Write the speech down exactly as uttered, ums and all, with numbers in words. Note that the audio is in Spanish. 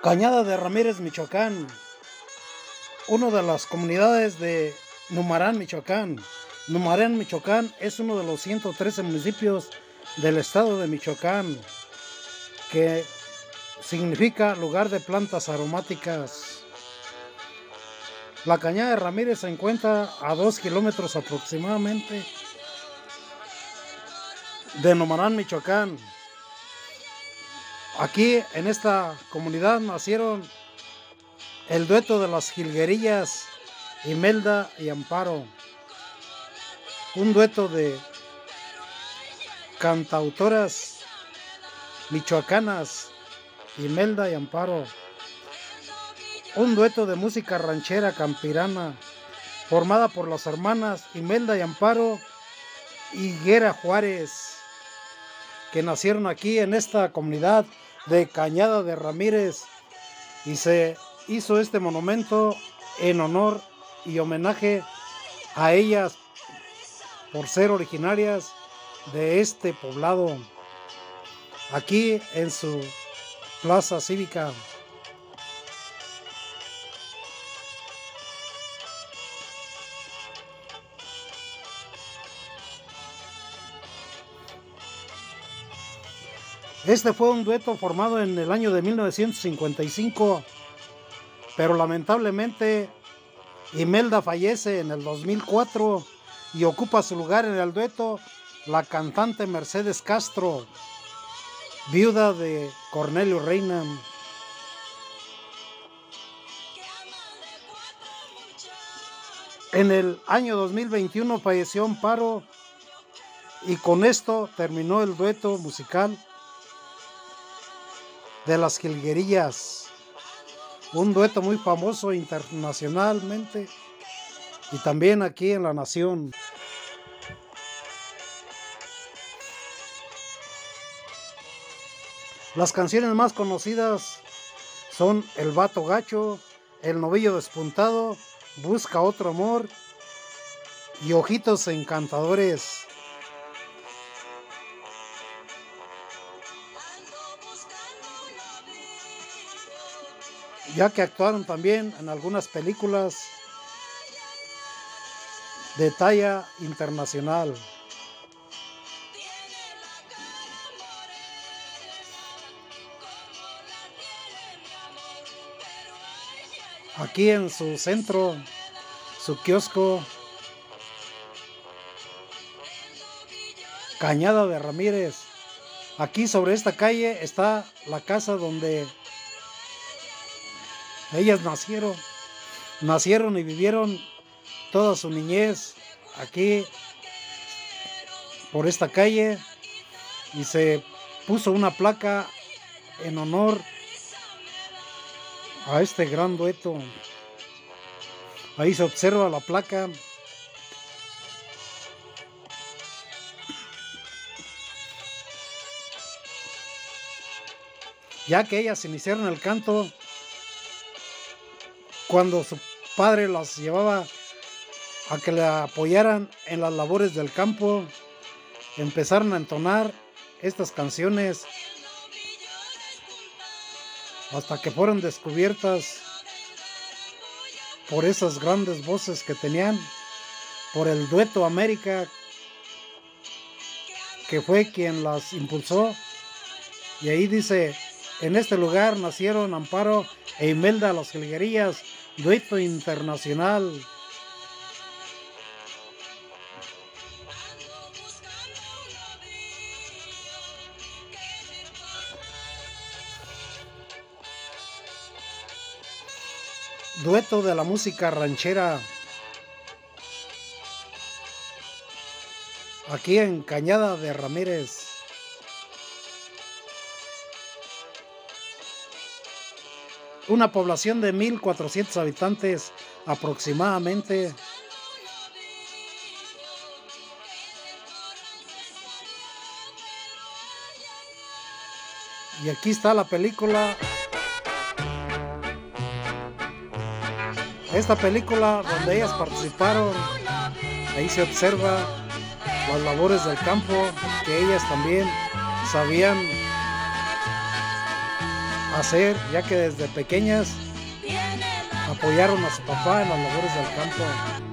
Cañada de Ramírez, Michoacán, una de las comunidades de Numarán, Michoacán. Numarán, Michoacán es uno de los ciento trece municipios del estado de Michoacán, que significa lugar de plantas aromáticas. La Cañada de Ramírez se encuentra a dos kilómetros aproximadamente de Numarán, Michoacán. Aquí en esta comunidad nacieron el dueto de las jilguerillas, Imelda y Amparo, un dueto de cantautoras michoacanas, Imelda y Amparo, un dueto de música ranchera campirana formada por las hermanas Imelda y Amparo y Higuera Juárez, que nacieron aquí en esta comunidad de Cañada de Ramírez, y se hizo este monumento en honor y homenaje a ellas por ser originarias de este poblado, aquí en su plaza cívica. Este fue un dueto formado en el año de mil novecientos cincuenta y cinco, pero lamentablemente Imelda fallece en el dos mil cuatro y ocupa su lugar en el dueto la cantante Mercedes Castro, viuda de Cornelio Reina. En el año dos mil veintiuno falleció Amparo y con esto terminó el dueto musical de las jilguerillas, un dueto muy famoso internacionalmente y también aquí en la nación. Las canciones más conocidas son El Vato Gacho, El Novillo Despuntado, Busca Otro Amor y Ojitos Encantadores. Ya que actuaron también en algunas películas de talla internacional. Aquí en su centro, su kiosco, Cañada de Ramírez. Aquí sobre esta calle está la casa donde ellas nacieron, nacieron y vivieron toda su niñez aquí por esta calle, y se puso una placa en honor a este gran dueto. Ahí se observa la placa. Ya que ellas iniciaron el canto cuando su padre las llevaba a que le apoyaran en las labores del campo, empezaron a entonar estas canciones hasta que fueron descubiertas por esas grandes voces que tenían, por el dueto América, que fue quien las impulsó. Y ahí dice: en este lugar nacieron Amparo e Imelda, las jilguerillas, dueto internacional. Dueto de la música ranchera, aquí en Cañada de Ramírez. Una población de mil cuatrocientos habitantes aproximadamente. Y aquí está la película. Esta película donde ellas participaron, ahí se observa las labores del campo que ellas también sabían hacer, ya que desde pequeñas apoyaron a su papá en las labores del campo.